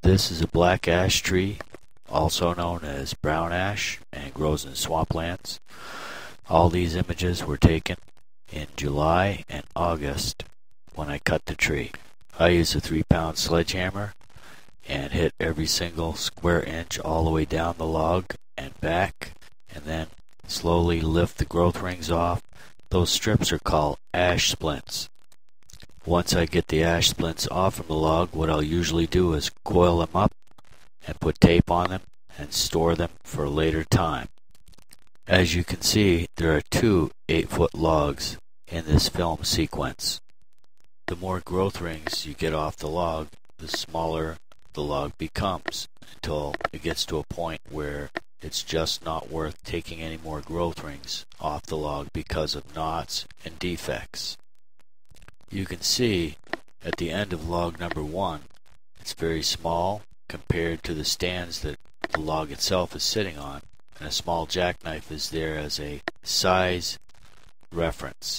This is a black ash tree, also known as brown ash, and grows in swamplands. All these images were taken in July and August when I cut the tree. I used a 3-pound sledgehammer and hit every single square inch all the way down the log and back, and then slowly lift the growth rings off. Those strips are called ash splints. Once I get the ash splints off from the log, what I'll usually do is coil them up and put tape on them and store them for a later time. As you can see, there are two 8-foot logs in this film sequence. The more growth rings you get off the log, the smaller the log becomes, until it gets to a point where it's just not worth taking any more growth rings off the log because of knots and defects. You can see at the end of log number 1, it's very small compared to the stands that the log itself is sitting on, and a small jackknife is there as a size reference.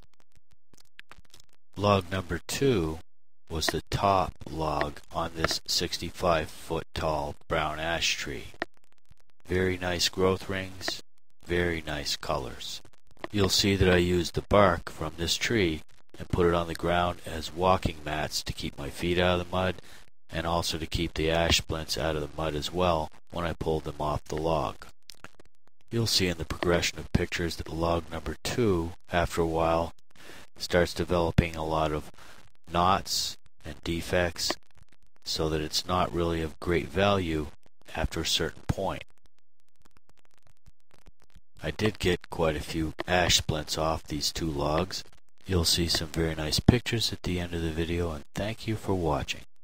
Log number 2 was the top log on this 65-foot tall brown ash tree. Very nice growth rings, very nice colors. You'll see that I used the bark from this tree and put it on the ground as walking mats to keep my feet out of the mud, and also to keep the ash splints out of the mud as well when I pulled them off the log. You'll see in the progression of pictures that log number 2, after a while, starts developing a lot of knots and defects, so that it's not really of great value after a certain point. I did get quite a few ash splints off these 2 logs. You'll see some very nice pictures at the end of the video, and thank you for watching.